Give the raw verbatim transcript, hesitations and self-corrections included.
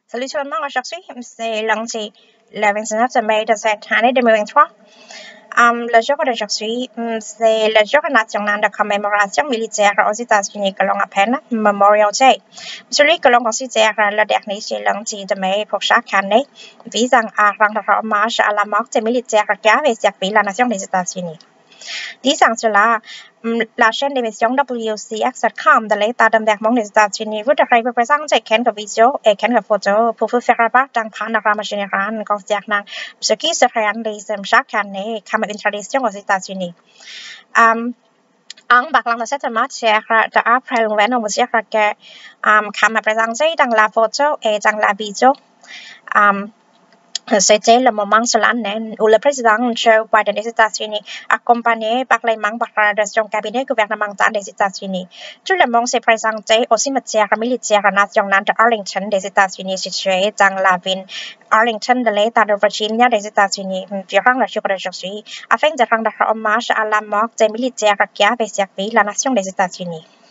Salut tout le monde, aujourd'hui, c'est lundi, le vingt-neuf mai de cette année deux mille vingt-trois. Um, le jour d'aujourd'hui, c'est le jour national de commémoration militaire aux États-Unis que l'on appelle Memorial Day. Celui que l'on considère le dernier lundi de mai pour chaque année, visant à rendre hommage à la mort des militaires qui avaient servi la nation des États-Unis. Disant cela, la chaîne d'émission W C X point com de l'État de Vermont des États-Unis voudrait vous présenter quelques vidéos et quelques photos pour vous faire part d'un panorama général concernant ce qui se réalise chaque année comme une tradition aux États-Unis. Um, en parlant de cette matière, d'après le on vous dire que, um, comme présenté dans la photo et dans la vidéo, um, c'était le moment solennel où le président Joe Biden des États-Unis, accompagné par les membres de son cabinet gouvernemental des États-Unis, tout le monde s'est présenté au cimetière militaire national de Arlington des États-Unis, situé dans la ville Arlington de l'État de Virginia des États-Unis, durant le jour d'aujourd'hui, afin de rendre hommage à la mort des militaires qui avaient servi la nation des États-Unis.